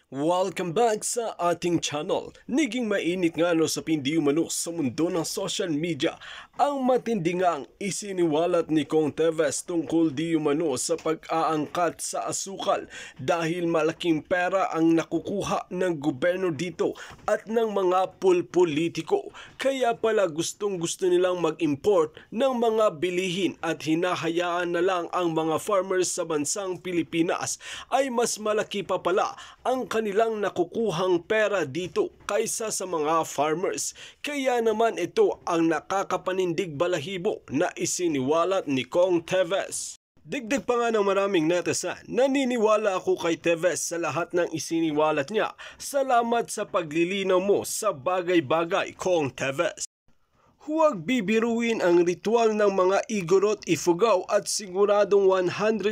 Welcome back sa ating channel. Naging mainit nga sa pindi umano sa mundo ng social media ang matindi ngang isiniwalat ni Kong Teves tungkol di umano sa pag-aangkat sa asukal dahil malaking pera ang nakukuha ng gobyerno dito at ng mga politiko. Kaya pala gustong-gusto nilang mag-import ng mga bilihin at hinahayaan na lang ang mga farmers sa bansang Pilipinas ay mas malaki pa pala ang kanilang nakukuhang pera dito kaysa sa mga farmers. Kaya naman ito ang nakakapanindig balahibo na isiniwalat ni Kong Teves. Dagdag pa nga ng maraming netizen, naniniwala ako kay Teves sa lahat ng isiniwalat niya. Salamat sa paglilinaw mo sa bagay-bagay, Kong Teves. Huwag bibiruin ang ritual ng mga Igorot Ifugao at siguradong 101%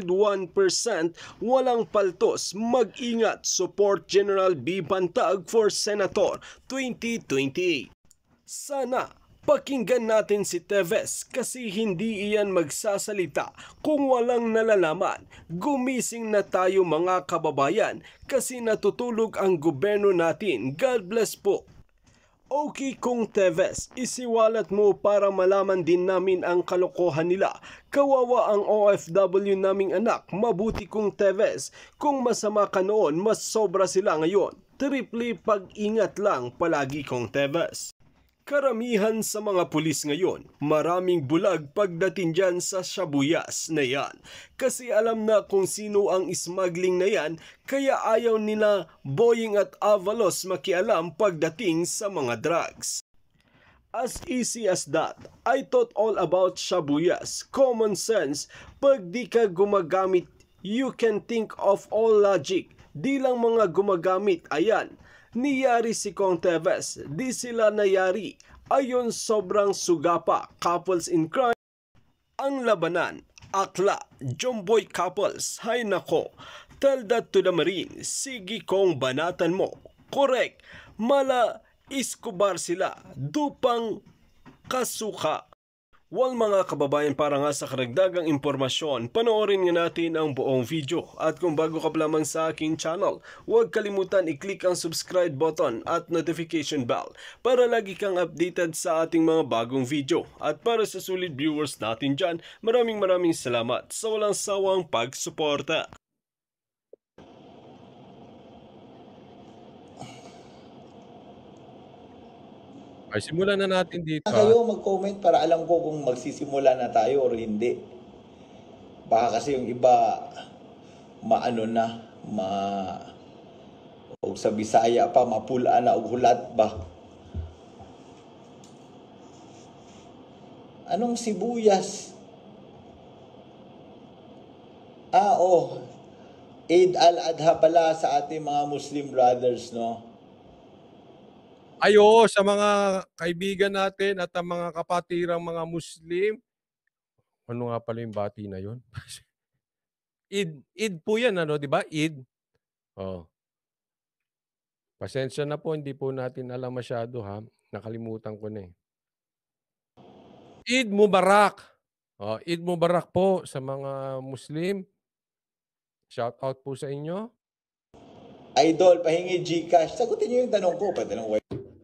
walang paltos. Mag-ingat, support General B. Bantag for Senator 2028. Sana pakinggan natin si Teves kasi hindi iyan magsasalita kung walang nalalaman. Gumising na tayo mga kababayan kasi natutulog ang gobyerno natin. God bless po. Okay, Kong Teves, isiwalat mo para malaman din namin ang kalokohan nila. Kawawa ang OFW naming anak, mabuti Kong Teves. Kung masama ka noon, mas sobra sila ngayon. Triple pag-ingat lang palagi, Kong Teves. Karamihan sa mga pulis ngayon, maraming bulag pagdating dyan sa shabuyas na yan. Kasi alam na kung sino ang smuggling na yan, kaya ayaw nila Boying at Avalos makialam pagdating sa mga drugs. As easy as that, I thought all about shabuyas, common sense, pag di ka gumagamit, you can think of all logic, di lang mga gumagamit, ayan. Niyari si Kong Teves, di sila nayari. Ayon sobrang sugapa, couples in crime. Ang labanan, akla, jomboy couples, hay nako. Tell that to the Marine, sige Kong banatan mo. Correct, mala Escobar sila, dupang kasuka. Well mga kababayan, para nga sa karagdagang impormasyon, panoorin nga natin ang buong video. At kung bago ka pa lamang sa aking channel, huwag kalimutan i-click ang subscribe button at notification bell para lagi kang updated sa ating mga bagong video. At para sa solid viewers natin dyan, maraming salamat sa walang sawang pagsuporta. Ay, simulan na natin dito. Kayo mag-comment para alam ko kung magsisimula na tayo or hindi. Baka kasi yung iba maano na, o sa Bisaya pa, mapula na og hulat ba. Anong sibuyas? Eid al-Adha pala sa ating mga Muslim brothers, no? Ayo, sa mga kaibigan natin at ang mga kapatirang mga Muslim. Ano nga pala yung bati na yun? Eid po yan, ano, di ba? Eid. Oh. Pasensya na po, hindi po natin alam masyado, ha? Nakalimutan ko na eh. Eid Mubarak. Oh, Eid Mubarak po sa mga Muslim. Shout out po sa inyo. Idol, pahingi GCash. Sagutin niyo yung tanong ko. Patanong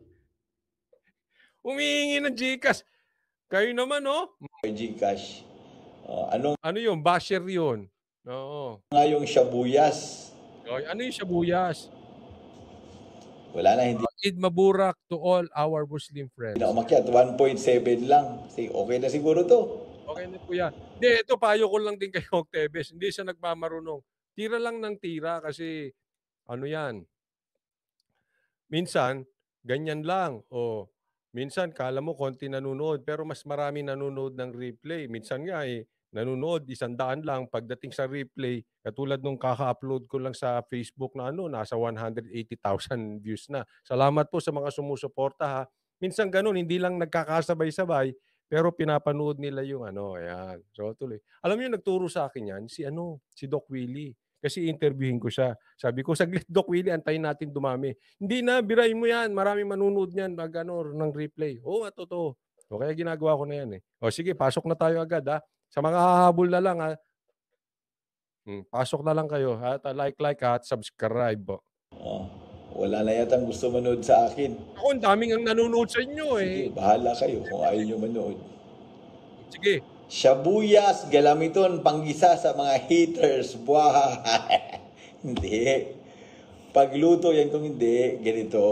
Humihingi ng GCash. Kayo naman, oh. GCash. Ano yun? Basher yun. Oo. Nga yung shabuyas. Ano yung shabuyas? Wala na, hindi. Eid Mubarak to all our Muslim friends. Hindi na umakyat, 1.7 lang. Okay na siguro to. Okay na po yan. Hindi, ito payo ko lang din kay Kong Teves. Hindi siya nagmamarunong. Tira lang ng tira kasi ano yan. Minsan, ganyan lang. O minsan, kala mo konti nanonood pero mas marami nanonood ng replay. Minsan nga nanonood 100 lang. Pagdating sa replay, katulad nung kaka-upload ko lang sa Facebook na nasa 180,000 views na. Salamat po sa mga sumusuporta ha. Minsan ganun, hindi lang nagkakasabay-sabay pero pinapanood nila yung ayan. So tuloy. Alam niyo nagturo sa akin yan si Doc Willie. Kasi interviewin ko siya. Sabi ko, saglit Doc Willie, antayin natin dumami. Hindi na, birahin mo yan. Maraming manunod niyan ng replay. Oo, totoo. O kaya ginagawa ko na yan eh. O sige, pasok na tayo agad ha. Sa mga hahabol na lang ha. Pasok na lang kayo at like at subscribe. Oh, wala na yatang gusto manood sa akin. Ako, ang daming ang nanonood sa inyo Sige, eh. bahala kayo kung ayaw nyo manood. Sige. Shabuyas, galamiton, panggisa sa mga haters. Buha. Hindi. Pagluto yan kung hindi, ganito.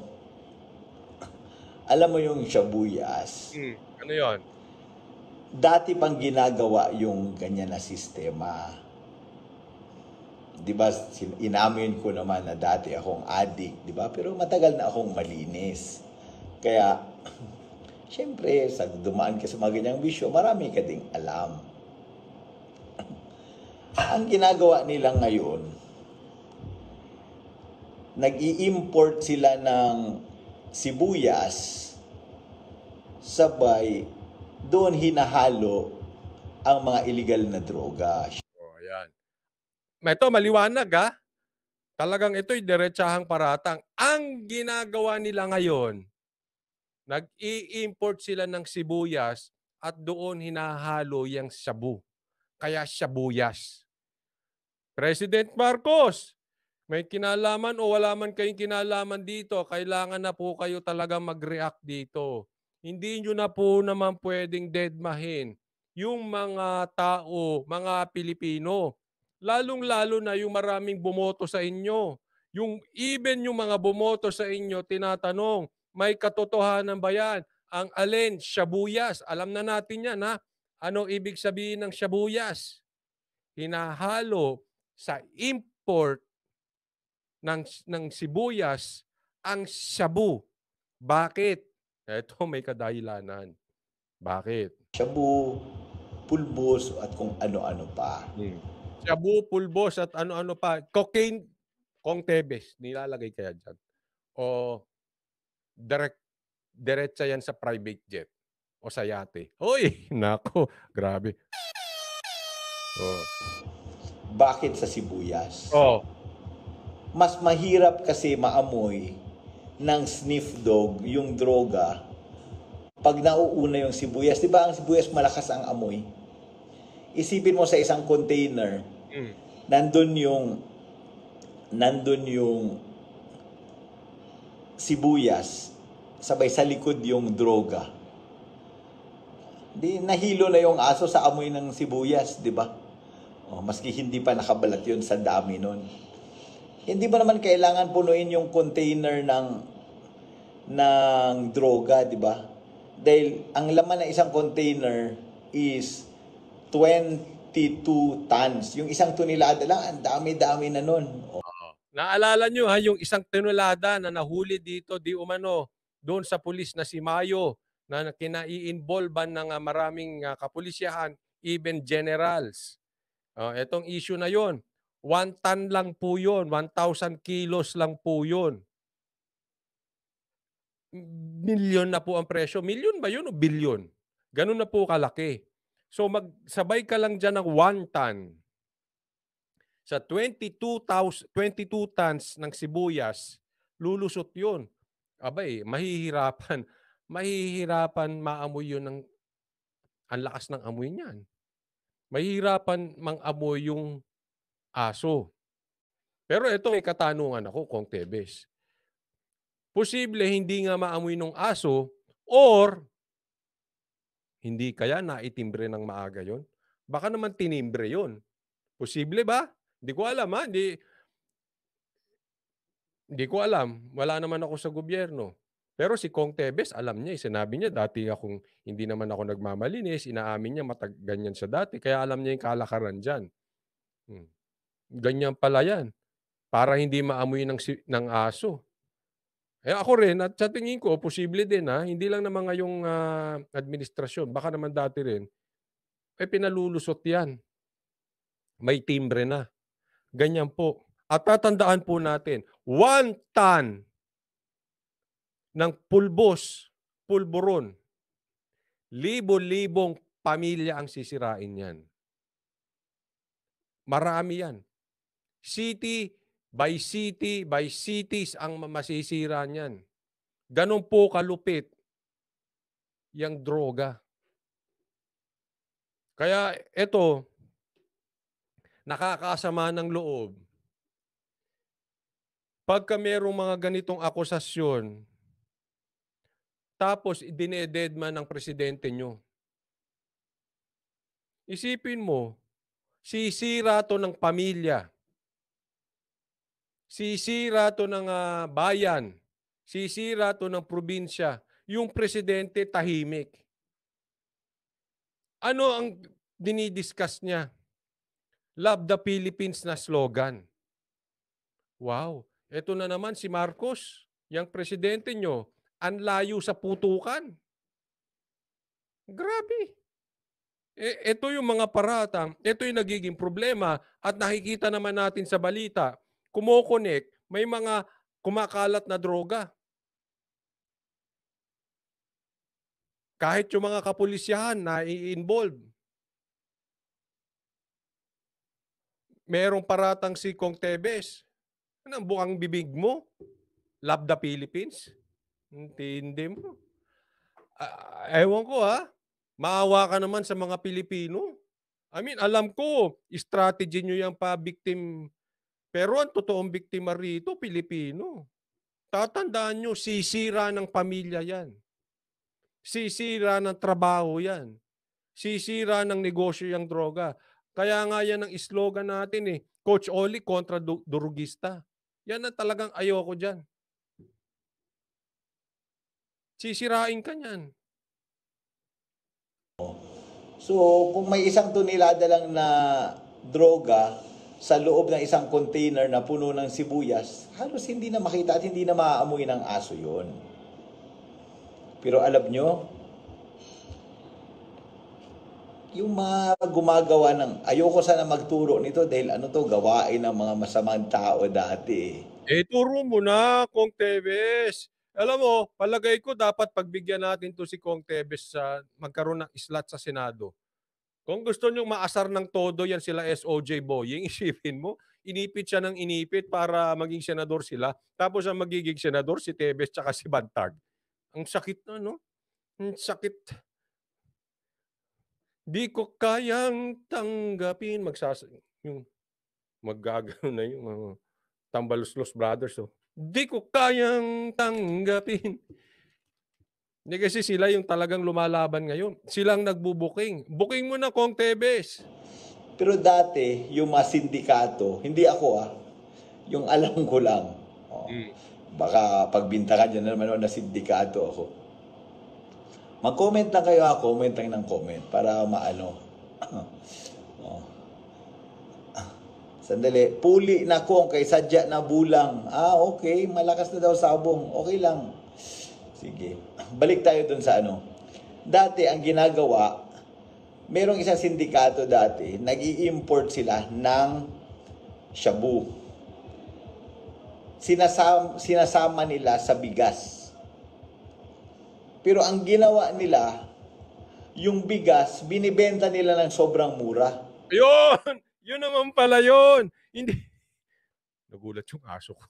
Alam mo yung shabuyas. Ano yon? Dati pang ginagawa yung ganyan na sistema. Di ba, inamin ko naman na dati akong addict, di ba? Pero matagal na akong malinis. Kaya, syempre, sa dumaan ka sa mga ganyang bisyo, marami ka ding alam. Ang ginagawa nila ngayon, nag-i-import sila ng sibuyas, sabay, doon hinahalo ang mga illegal na droga. Oh, yan. Ito, maliwanag ha. Talagang ito'y diretsahang paratang. Ang ginagawa nila ngayon, nag-i-import sila ng sibuyas at doon hinahalo yung shabu. Kaya shabuyas. President Marcos, may kinalaman o wala man kayong kinalaman dito, kailangan na po kayo talaga mag-react dito. Hindi nyo na po naman pwedeng deadmahin yung mga tao, mga Pilipino. Lalong-lalo na yung maraming bumoto sa inyo. Even yung mga bumoto sa inyo, tinatanong, may katotohanan ba yan? Ang alin, shabuyas. Alam na natin yan ha. Ano ibig sabihin ng shabuyas? Hinahalo sa import ng sibuyas ang shabu. Bakit? Ito may kadahilanan. Bakit? Shabu, pulbos, at kung ano-ano pa. Shabu, pulbos, at ano-ano pa. Cocaine, kong tebes. Nilalagay kaya dyan. O diretsa yan sa private jet. O sa yate. Hoy, nako, grabe. Oh. Bakit sa sibuyas? Oh. Mas mahirap kasi maamoy ng sniff dog yung droga pag nauuna yung sibuyas. Di ba ang sibuyas malakas ang amoy? Isipin mo sa isang container, nandun yung sibuyas, sabay sa likod yung droga. Di nahilo na yung aso sa amoy ng sibuyas, di ba? Oh, maski hindi pa nakabalat yun sa dami nun. Hindi ba naman kailangan punuin yung container ng droga, di ba? Dahil ang laman ng isang container is 22 tons. Yung isang tonelada lang, ang dami-dami na nun. Naalala nyo ha, yung isang tonelada na nahuli dito, di umano, doon sa pulis na si Mayo, na kinai-involvean ng maraming kapulisyahan, even generals. Etong issue na yon, 1 ton lang po yun, 1,000 kilos lang po yun. Milyon na po ang presyo. Milyon ba yun o bilyon? Ganun na po kalaki. So magsabay ka lang dyan ng 1 ton. Sa 22 tons ng sibuyas, lulusot yun. Abay, mahihirapan. Mahihirapan maamoy yun ng ang lakas ng amoy niyan. Mahihirapan mang-amoy yung aso. Pero ito may katanungan ako, Kong Tebes. Posible hindi nga maamoy ng aso or hindi kaya naitimbre ng maaga yon? Baka naman tinimbre yon. Posible ba? Hindi ko alam ha. Hindi ko alam. Wala naman ako sa gobyerno. Pero si Kong Tebes, alam niya. Sinabi niya, dati akong hindi naman ako nagmamalinis. Inaamin niya, ganyan siya dati. Kaya alam niya yung kalakaran dyan. Ganyan pala yan. Para hindi maamoy ng aso. Ako rin, at sa tingin ko, posible din ha. Hindi lang naman ngayong administrasyon. Baka naman dati rin. Pinalulusot yan. May timbre na. Ganyan po. At tatandaan po natin, 1 ton ng pulburon, libo-libong pamilya ang sisirain yan. Marami yan. City by cities ang masisira niyan. Ganun po kalupit yung droga. Kaya ito, nakakasama ng loob. Pagka merong mga ganitong akusasyon, tapos idinededma ng presidente nyo, isipin mo, sisira to ng pamilya, sisira to ng bayan, sisira to ng probinsya. Yung presidente tahimik. Ano ang dinidiscuss niya? Love the Philippines na slogan. Wow, eto na naman si Marcos, yung presidente nyo, ang layo sa putukan. Grabe. Ito yung mga paratang, ito yung nagiging problema at nakikita naman natin sa balita, kumokonek, may mga kumakalat na droga. Kahit yung mga kapulisyahan na i-involve. Merong paratang si Kong Tevez. Ano ang bukang bibig mo? Love the Philippines? Hindi mo. Ewan ko maawa ka naman sa mga Pilipino. I mean, alam ko, strategy nyo yung pa-victim. Pero ang totoong biktima rito, Pilipino. Tatandaan nyo, sisira ng pamilya yan. Sisira ng trabaho yan. Sisira ng negosyo yung droga. Kaya nga yan ang slogan natin Coach Oli kontra durugista. Yan ang talagang ayoko dyan. Sisirain ka niyan. So, kung may 1 tonelada lang na droga sa loob ng isang container na puno ng sibuyas, halos hindi na makita at hindi na maaamoy ng aso yon. Pero alam nyo, yung mga gumagawa ng, ayoko sana magturo nito dahil gawain ng mga masamang tao dati. Turo mo na, Kong Tevez. Alam mo, palagay ko dapat pagbigyan natin to si Kong Tevez sa magkaroon ng slot sa Senado. Kung gusto nyo maasar ng todo yan sila SOJ Boying, isipin mo, inipit siya ng inipit para maging senador sila. Tapos ang magiging senador si Tevez tsaka si Bantag. Ang sakit na, no? Ang sakit. Di ko kayang tanggapin. Maggagano na yung Tambaluslos Brothers. Di ko kayang tanggapin. Hindi kasi sila yung talagang lumalaban ngayon. Silang nagbubuking. Booking mo na, Kong Tevez. Pero dati, yung mga sindikato, hindi ako yung alam ko lang. Baka pagbintangan dyan naman na sindikato ako. Mag-comment lang kayo comment lang ng comment para maano. Sandali, puli na kong kay sadya na bulang. Okay, malakas na daw sabong. Okay lang. Sige. Balik tayo dun sa Dati, ang ginagawa, merong isang sindikato dati, nag-i-import sila ng shabu. Sinasama nila sa bigas. Pero ang ginawa nila, yung bigas, binibenta nila ng sobrang mura. Yun! Yun naman pala yun! Hindi. Nagulat yung aso ko.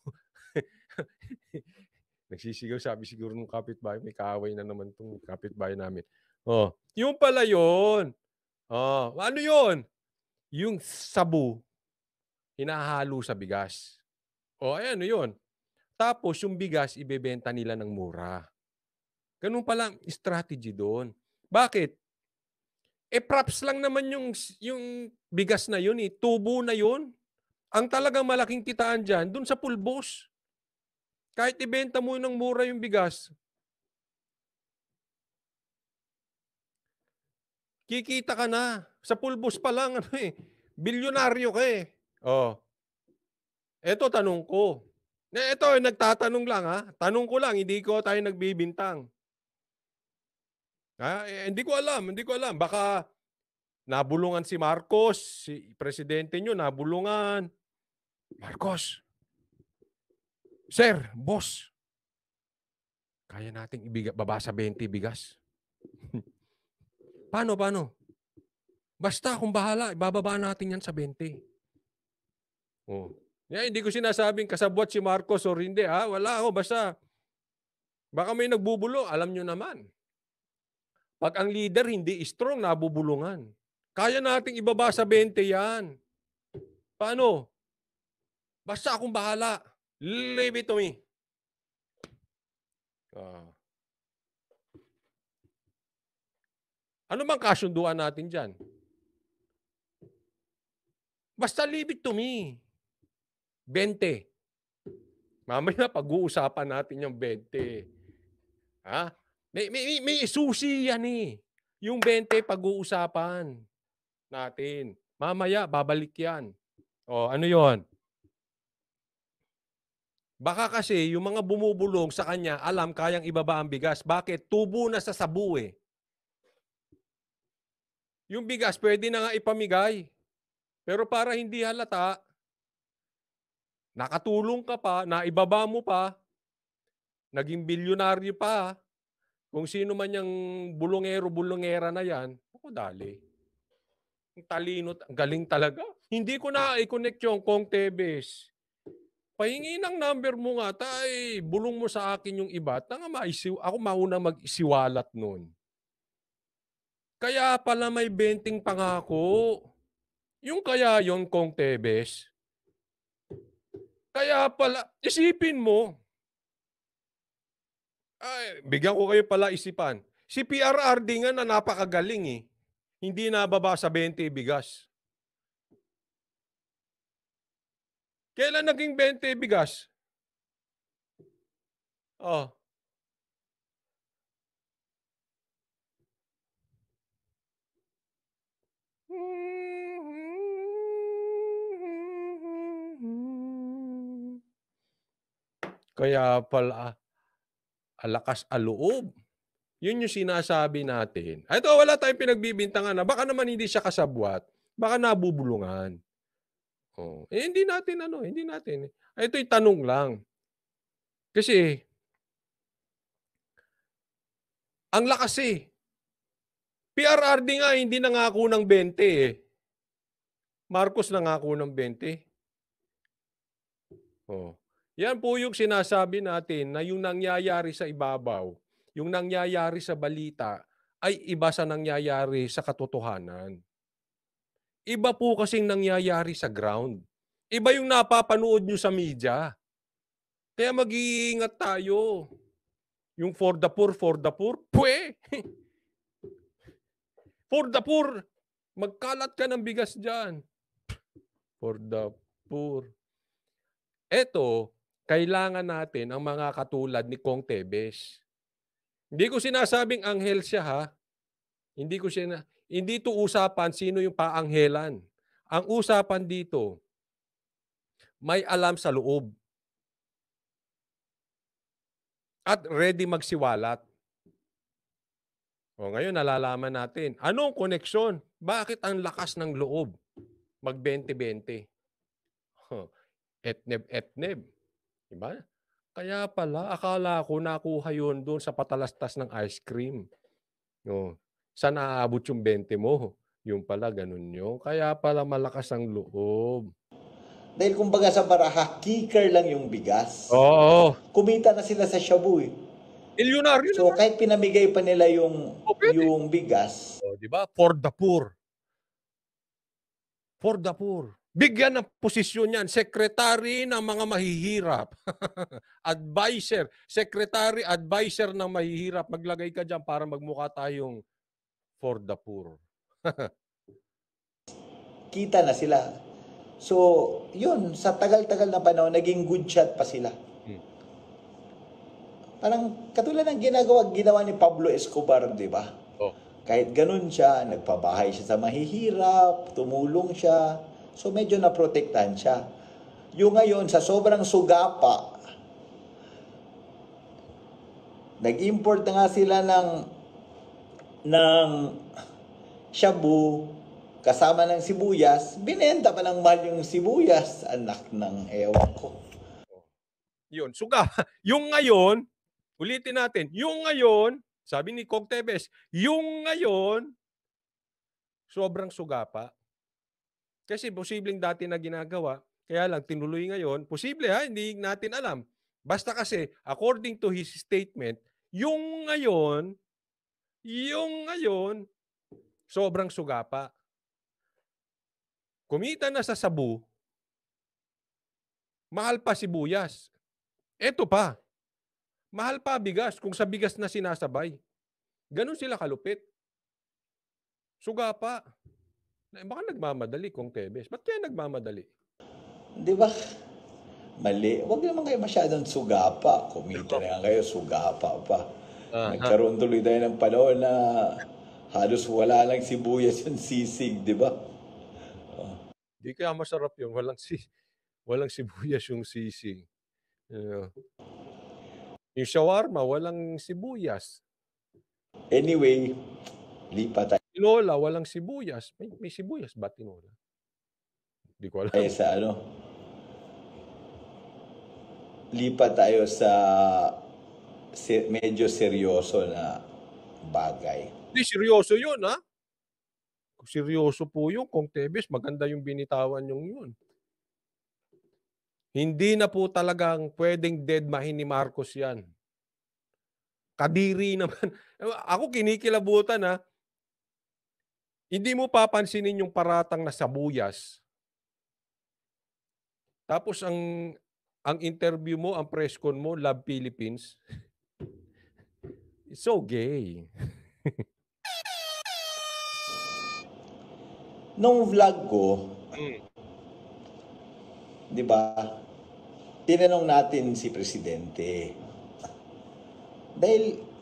Nagsisigaw, sabi siguro ng kapitbahay, may kaaway na naman itong kapitbahay namin. Yung pala yun. Ano yun? Yung sabu, hinahalo sa bigas. Ano yun? Tapos yung bigas, ibebenta nila ng mura. Ganun pala ang strategy doon. Bakit? Props lang naman yung bigas na yun tubo na yun. Ang talagang malaking kitaan dyan, dun sa pulbos. Kahit ibenta mo ng mura yung bigas, kikita ka na. Sa pulbos pa lang, bilyonaryo ka Eto, tanong ko. Ito, nagtatanong lang Tanong ko lang, hindi ko tayo nagbibintang. Hindi ko alam. Baka nabulungan si Marcos, si presidente nyo, nabulungan. Marcos, sir, boss, kaya nating baba sa 20 bigas. Paano? Basta kung bahala, ibababa natin yan sa 20. Hindi ko sinasabing kasabwat si Marcos or hindi. Wala ako, basta baka may nagbubulo, alam nyo naman. Pag ang leader hindi strong, nabubulungan. Kaya nating ibaba sa 20 yan. Paano? Basta akong bahala. Leave it to me. Ah. Ano bang kasunduan natin dyan? Basta leave it to me. 20. Mamaya pag-uusapan natin yung 20. Ha? May susi yan eh. Yung 20 pag-uusapan natin. Mamaya babalik yan. O ano yon? Baka kasi yung mga bumubulong sa kanya, alam kayang ibaba ang bigas. Bakit? Tubo na sa sabu eh. Yung bigas pwede na nga ipamigay. Pero para hindi halata, nakatulong ka pa, naibaba mo pa, naging bilyonaryo pa, kung sino man yung bulongero-bulongera na yan, ako dali. Ang talino, ang galing talaga. Hindi ko na i-connect yung Kong Tebes. Pahingi ng number mo nga, tay, bulong mo sa akin yung iba. Ako mauna mag-isiwalat nun. Kaya pala may 20 pangako. Yung kaya yon Kong Tebes. Kaya pala, isipin mo. Ay, bigyan ko kayo pala isipan. Si PRRD nga na napakagaling eh. Hindi nababa sa 20 bigas. Kailan naging 20 bigas? Oh. Kaya pala, alakas aloob. Yun yung sinasabi natin. Ito, wala tayong pinagbibintangan na. Baka naman hindi siya kasabwat. Baka nabubulungan. Oh. Hindi natin. Ito yung tanong lang. Kasi, ang lakas eh. PRRD nga, hindi nangako ng 20 eh. Marcos nangako ng 20. Oh. Yan po yung sinasabi natin na yung nangyayari sa ibabaw, yung nangyayari sa balita, ay iba sa nangyayari sa katotohanan. Iba po kasing nangyayari sa ground. Iba yung napapanood nyo sa media. Kaya mag-iingat tayo. Yung for the poor, pwe! For the poor, magkalat ka ng bigas dyan. For the poor. Eto, kailangan natin ang mga katulad ni Kong Tebes. Hindi ko sinasabing anghel siya ha. Hindi to usapan sino yung paanghelan. Ang usapan dito, may alam sa loob. At ready magsiwalat. O ngayon nalalaman natin, anong koneksyon? Bakit ang lakas ng loob? Mag 20-20. Etneb. Diba? Kaya pala, akala ko nakuha yun doon sa patalastas ng ice cream. No. Saan naaabot yung 20 mo? Yung pala, ganun yun. Kaya pala malakas ang loob. Dahil kumbaga sa baraha, kicker lang yung bigas. Oo. Kumita na sila sa shabu eh. Milyonaryo So naman. kahit pinamigay pa nila yung bigas. O, diba? For the poor. For the poor. Bigyan ng posisyon yan. Secretary ng mga mahihirap. Advisor. Secretary, advisor ng mahihirap. Maglagay ka dyan para magmukha tayong for the poor. Kita na sila. So, yun, sa tagal-tagal na panahon, naging good shot pa sila. Parang katulad ng ginawa ni Pablo Escobar, di ba? Oh. Kahit ganun siya, nagpabahay siya sa mahihirap, tumulong siya. So medyo naprotektahan siya. Yung ngayon, sa sobrang sugapa, nag-import na nga sila ng shabu, kasama ng sibuyas, binenta pa ng mahal yung sibuyas. Anak ng ewan ko. Yun, suga. Yung ngayon, ulitin natin, yung ngayon, sabi ni Kong Tebes, yung ngayon, sobrang suga pa. Kasi posibleng dati na ginagawa, kaya lang tinuloy ngayon, posible ha, hindi natin alam. Basta kasi, according to his statement, yung ngayon, sobrang suga pa. Kumita na sa sabu, Mahal pa sibuyas. Eto pa, mahal pa bigas kung sa bigas na sinasabay. Ganun sila kalupit. Suga pa. Baka nagmamadali kung Tebes. Ba't kaya nagmamadali? Di ba? Mali. Huwag naman kayo masyadong sugapa. Kumita na nga kayo, sugapa pa. Nagkaroon tuloy tayo ng panahon na halos wala lang sibuyas yung sisig, di ba? Di kaya masarap yun. Walang sibuyas yung sisig. Yung shawarma, walang sibuyas. Anyway, lipat tayo. Tinola, walang sibuyas. May sibuyas ba tinola? Hindi ko alam. Sa lipat tayo sa medyo seryoso na bagay. Hindi, seryoso yun, ha? Seryoso po yun. Kung Tebes, maganda yung binitawan yung yun. Hindi na po talagang pwedeng deadmahin ni Marcos yan. Kadiri naman. Ako kinikilabutan, ha? Hindi mo papansinin yung paratang na sabuyas. Tapos ang interview mo, ang press con mo, Love Philippines. It's so gay. Nung vlog ko, di ba, tinanong natin si Presidente. Dahil,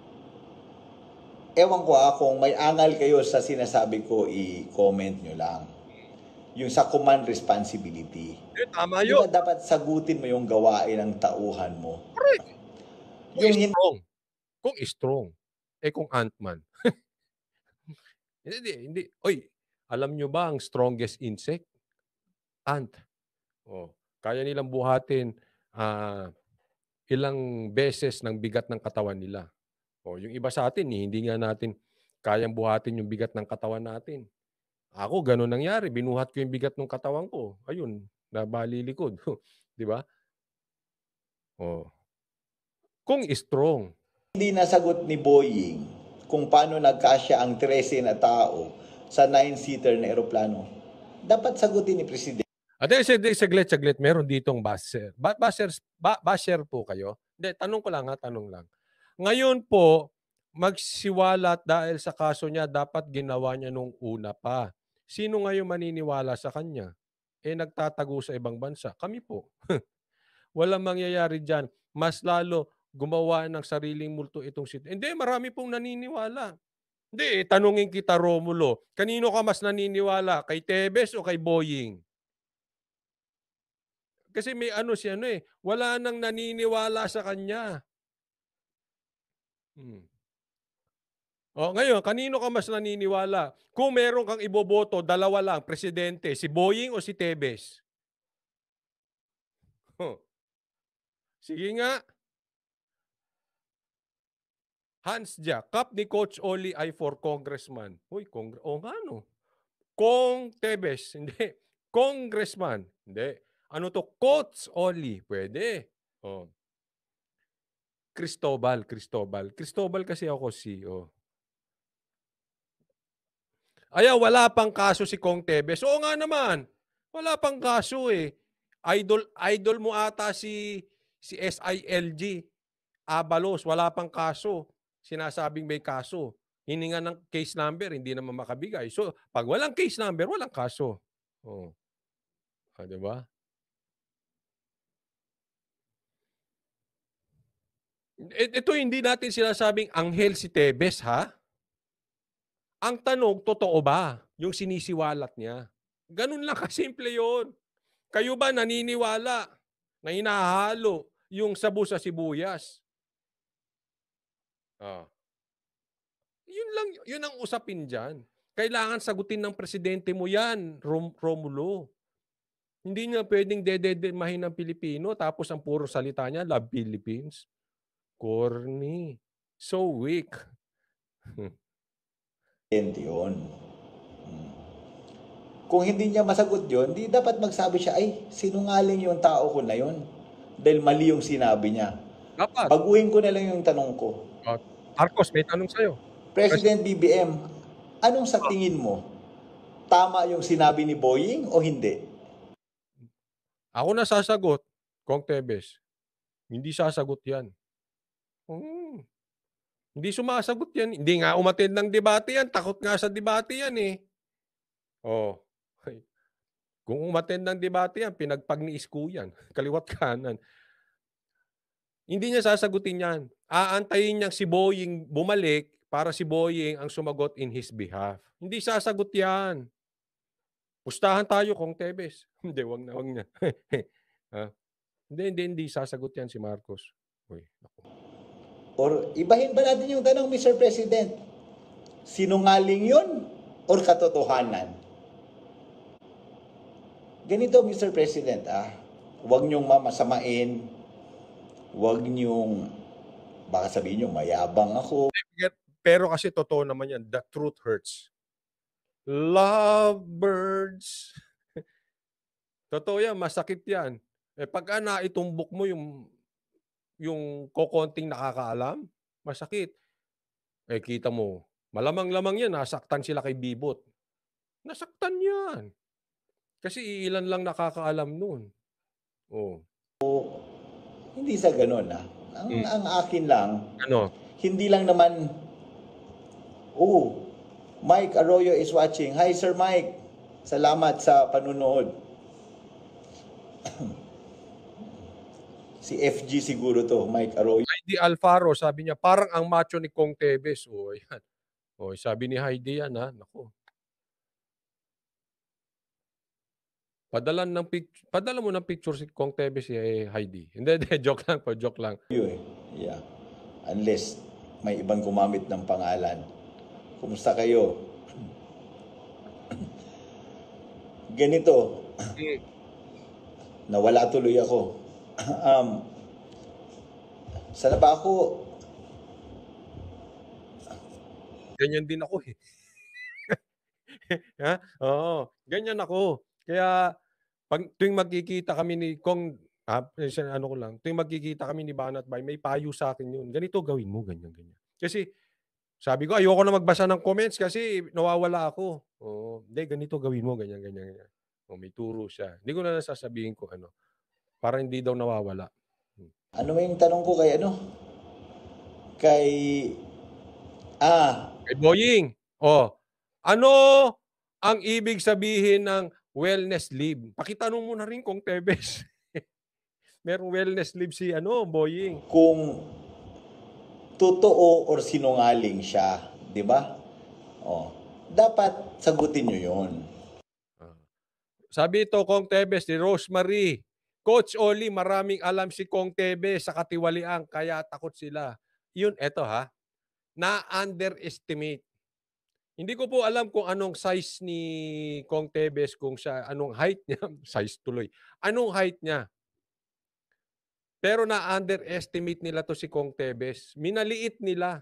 ewan ko kung may angal kayo sa sinasabi ko, i-comment nyo lang. Yung sa command responsibility. Tama yun. Diba dapat sagutin mo yung gawain ng tauhan mo? Correct. Yung Kung strong. Kung Ant-Man. Hindi. Oy, alam nyo ba ang strongest insect? Ant. Kaya nilang buhatin ilang beses ng bigat ng katawan nila. Yung iba sa atin, hindi nga natin kayang buhatin yung bigat ng katawan natin. Ako, ganun nangyari. Binuhat ko yung bigat ng katawan ko. Ayun, nabalilikod. Di ba? Kung strong. Hindi nasagot ni Boying kung paano nagkasya ang 13 na tao sa 9-seater na eroplano. Dapat sagutin ni Presidente. At saglit. Meron ditong basher. Basher po kayo? Hindi, tanong ko lang. Ngayon po, magsiwalat dahil sa kaso niya, dapat ginawa niya nung una pa. Sino ngayon maniniwala sa kanya? Nagtatago sa ibang bansa. Kami po. Walang mangyayari dyan. Mas lalo, gumawa ng sariling multo itong sito. Hindi, marami pong naniniwala. Hindi, tanungin kita, Romulo. Kanino ka mas naniniwala? Kay Tebes o kay Boying? Kasi may wala nang naniniwala sa kanya. Ngayon, kanino ka mas naniniwala? Kung meron kang iboboto, dalawa lang, presidente, si Boying o si Tebes? Sige nga. Hans Dia, cup ni Coach Oli ay for congressman. Kong Tebes, hindi. Congressman, hindi. Ano to? Coach Oli, pwede. Cristobal kasi ako CEO. Wala pang kaso si Kong Tebes. Oo nga naman. Wala pang kaso eh. Idol mo ata si SILG. Abalos, wala pang kaso. Sinasabing may kaso. Hininga ng case number, hindi naman makabigay. So, pag walang case number, walang kaso. Diba? Ito hindi natin sinasabing anghel si Tebes, ha? Ang tanong, totoo ba yung sinisiwalat niya? Ganun lang kasimple yun. Kayo ba naniniwala na hinahalo yung sabu sa sibuyas? Yun ang usapin dyan. Kailangan sagutin ng presidente mo yan, Romulo. Hindi niya pwedeng dededemahin ng Pilipino tapos ang puro salita niya, Love Philippines. Corny. So weak. Yun. Kung hindi niya masagot yun, di dapat magsabi siya, ay, sinungaling yung tao ko na yun. Dahil mali yung sinabi niya. Dapat. Baguhin ko na lang yung tanong ko. Marcos, may tanong sa'yo. President BBM, anong sa tingin mo? Tama yung sinabi ni Boying o hindi? Ako na sasagot, Kong Tebes. Hindi sasagot yan. Hindi sumasagot yan. Hindi nga umattend ng debate yan. Takot nga sa debate yan eh. Oh. Kung umattend ng debate yan, pinagpag ni Isko yan. Kaliwat kanan. Hindi niya sasagutin yan. Aantayin niyang si Boying bumalik para si Boying ang sumagot in his behalf. Hindi sasagot yan. Pustahan tayo, Kong Tebes. Hindi, wag na. Hindi sasagot yan si Marcos. Uy, ako. Or ibahin ba natin yung tanong, Mr. President? Sinungaling yun or katotohanan? Ganito, Mr. President, huwag niyong mamasamain, huwag niyong, baka sabihin niyo, mayabang ako. Pero kasi totoo naman yan, the truth hurts. Lovebirds. Totoo yan, masakit yan. Pagka naitumbok mo yung kokonting nakakaalam, masakit. Kita mo, malamang-lamang yan, nasaktan sila kay Bibot. Nasaktan yan. Kasi ilan lang nakakaalam nun. Oh. Hindi sa ganun, Ang akin lang, hindi lang naman, Mike Arroyo is watching. Hi, Sir Mike. Salamat sa panunood. Si FG siguro to, Mike Arroyo. Heidi Alfaro, sabi niya, parang ang macho ni Kong Tebes. Yan. Sabi ni Heidi yan, Naku. Padala mo ng picture si Kong Tebes Heidi. Hindi, joke lang. Yeah. Unless may ibang gumamit ng pangalan. Kumusta kayo? Ganito. Nawala tuloy ako. Sana ba ako? Ganyan din ako eh. Oo, ganyan ako. Kaya tuwing magkikita kami ni Kong, tuwing magkikita kami ni Banat Bay, may payo sa akin yun. Ganito gawin mo, ganyan. Kasi sabi ko, ayoko na magbasa ng comments kasi nawawala ako. Hindi, ganito gawin mo, ganyan. May turo siya. Hindi ko na nasasabihin ko para hindi daw nawawala. Ano yung tanong ko kay Kay Boying. Ano ang ibig sabihin ng wellness leave? Pakitanong mo na rin, Kong Tebes. Merong wellness leave si Boying. Kung totoo or sinungaling siya, di ba? Dapat sagutin nyo yun. Sabi ito, Kong Tebes, ni Rosemary, Coach Oli, maraming alam si Kong Tebes sa katiwalian, kaya takot sila. Yun, eto na-underestimate. Hindi ko po alam kung anong size ni Kong Tebes, anong height niya, size tuloy, anong height niya. Pero na-underestimate nila to si Kong Tebes. Minaliit nila.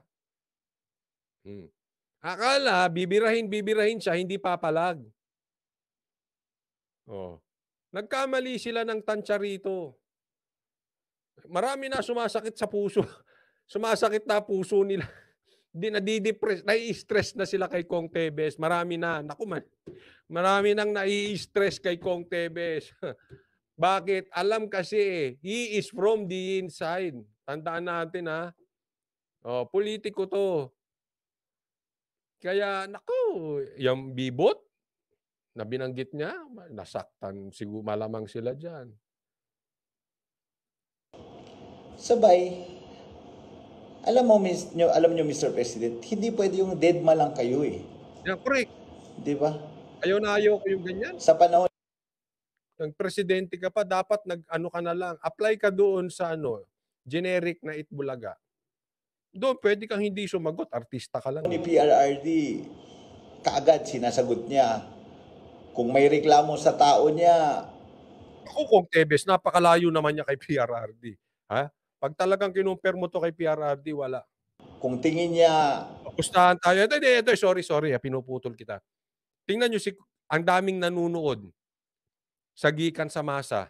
Akala, bibirahin siya, hindi papalag. Nagkamali sila ng tansya rito. Marami na sumasakit sa puso. Sumasakit na puso nila. Nadidepress, nai-stress na sila kay Kong Tebes. Marami na. Marami nang nai-stress kay Kong Tebes. Bakit? Alam kasi, he is from the inside. Tandaan natin politiko to. Kaya, yung Bibot, na binanggit niya, nasaktan siguro malamang sila dyan. Sabay, alam nyo, Mr. President, hindi pwede yung deadma lang kayo eh. Yeah, correct. Di ba? Ayaw ko yung ganyan. Sa panahon ng presidente ka pa, dapat ka na lang. Apply ka doon sa generic na Itbulaga. Doon, pwede kang hindi sumagot. Artista ka lang. Ni PRRD, kaagad sinasagot niya. Kung may reklamo sa tao niya. Ako, Kong Tebes, napakalayo naman niya kay PRRD. Pag talagang kinumpir mo to kay PRRD, wala. Kung tingin niya... Pustahan tayo. Ito, sorry, pinuputol kita. Tingnan nyo, ang daming nanunood sa Gikan sa Masa.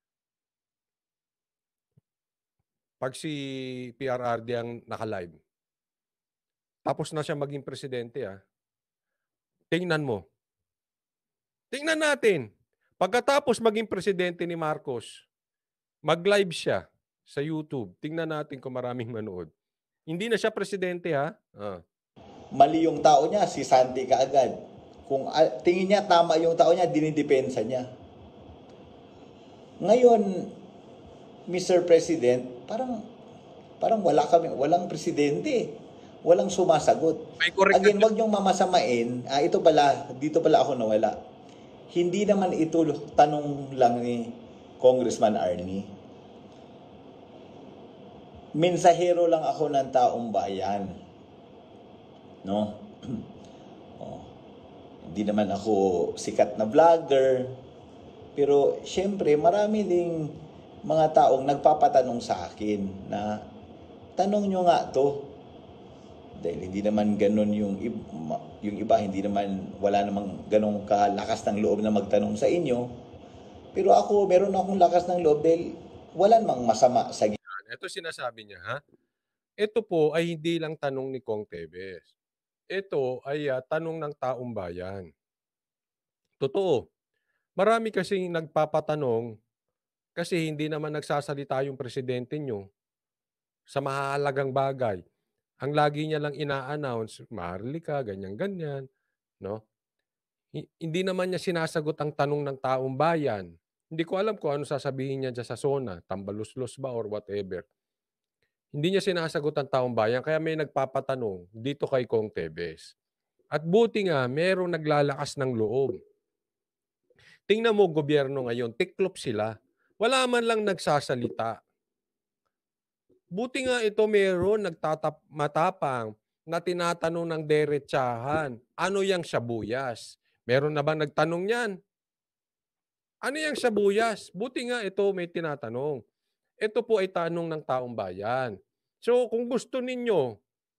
Pag si PRRD ang naka-live. Tapos na siya maging presidente. Tingnan mo. Tingnan natin. Pagkatapos maging presidente ni Marcos, mag-live siya sa YouTube. Tingnan natin kung maraming manood. Hindi na siya presidente, ha? Mali yung tao niya, si Santi kaagad. Kung tingin niya tama yung tao niya, dinidepensa niya. Ngayon, Mr. President, parang walang presidente. Walang sumasagot. Again, wag niyong mamasamain. Dito pala ako nawala. Hindi naman ito tanong lang ni Congressman Arnie. Mensahero lang ako ng taong bayan. No? Hindi naman ako sikat na vlogger. Pero syempre, marami ding mga taong nagpapatanong sa akin na tanong nyo nga to. Dahil hindi naman ganun yung iba, wala namang ganung kalakas ng loob na magtanong sa inyo. Pero ako, meron akong lakas ng loob dahil wala namang masama sa gitna. Ito sinasabi niya, ha? Ito po ay hindi lang tanong ni Kong Teves. Ito ay tanong ng taong bayan. Totoo. Marami kasing nagpapatanong kasi hindi naman nagsasalita yung presidente nyo sa mahalagang bagay. Ang lagi niya lang ina-announce, Maharlika, ganyan-ganyan. No? Hindi naman niya sinasagot ang tanong ng taong bayan. Hindi ko alam kung ano sasabihin niya dyan sa SONA, tambaluslos ba or whatever. Hindi niya sinasagot ang taong bayan, kaya may nagpapatanong dito kay Kong Teves. At buti nga, merong naglalakas ng loob. Tingnan mo gobyerno ngayon, tiklop sila. Wala man lang nagsasalita. Buti nga ito meron matapang na tinatanong ng derechahan. Ano yang sibuyas? Meron na bang nagtanong yan? Ano yang sibuyas? Buti nga ito may tinatanong. Ito po ay tanong ng taong bayan. So kung gusto ninyo,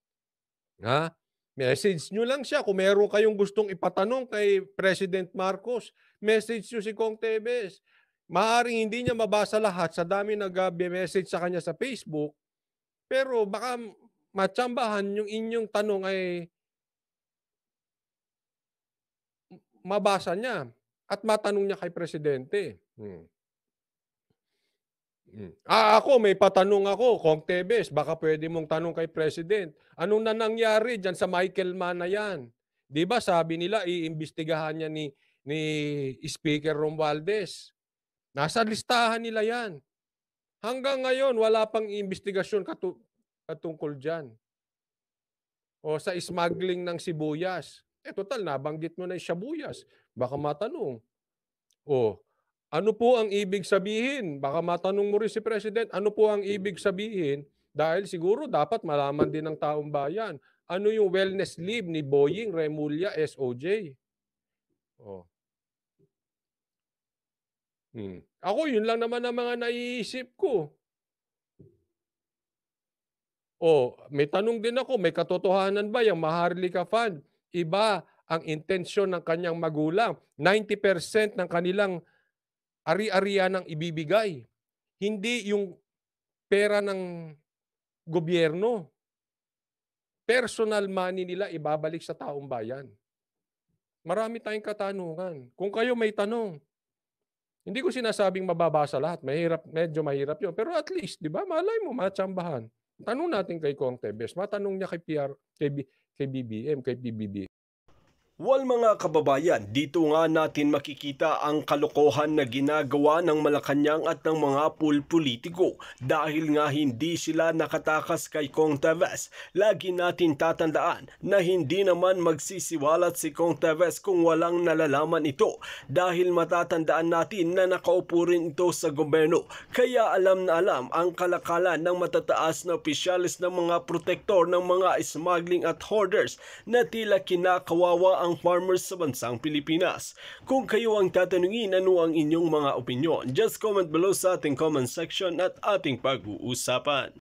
message nyo lang siya. Kung meron kayong gustong ipatanong kay President Marcos, message nyo si Kong Teves. Maaaring hindi niya mabasa lahat sa dami nag-message sa kanya sa Facebook. Pero baka matsambahan yung inyong tanong ay mabasa niya at matanong niya kay Presidente. Ako, may patanong ako, Kong Teves, baka pwede mong tanong kay President. Anong na nangyari dyan sa Michael Mann na yan? Di ba sabi nila, iimbestigahan niya ni Speaker Romualdez. Nasa listahan nila yan. Hanggang ngayon, wala pang investigasyon katungkol dyan. O sa smuggling ng sibuyas. Total, nabanggit mo na yung sibuyas. Baka matanong. Ano po ang ibig sabihin? Baka matanong mo rin si President, ano po ang ibig sabihin? Dahil siguro dapat malaman din ng taong bayan. Ano yung wellness leave ni Boying Remulla SOJ? Ako, yun lang naman ang mga naiisip ko. May tanong din ako, may katotohanan ba yung Maharlika Fund? Iba ang intensyon ng kanyang magulang. 90% ng kanilang ari-arian ang ibibigay. Hindi yung pera ng gobyerno. Personal money nila ibabalik sa taong bayan. Marami tayong katanungan. Kung kayo may tanong, hindi ko sinasabing mababasa lahat. Medyo mahirap yun. Pero at least, di ba, malay mo, matsambahan. Tanong natin kay Kong Teves. Matanong niya kay BBM, kay PBB. Well mga kababayan, dito nga natin makikita ang kalokohan na ginagawa ng Malacanang at ng mga politiko dahil nga hindi sila nakatakas kay Kong Teves. Lagi natin tatandaan na hindi naman magsisiwalat si Kong Teves kung walang nalalaman ito dahil matatandaan natin na nakaupo rin ito sa gobyerno. Kaya alam na alam ang kalakalan ng matataas na opisyalis ng mga protektor ng mga smuggling at hoarders na tila kinakawawa ang farmers sa bansang Pilipinas. Kung kayo ang tatanungin ano ang inyong mga opinyon, just comment below sa ating comment section at ating pag-uusapan.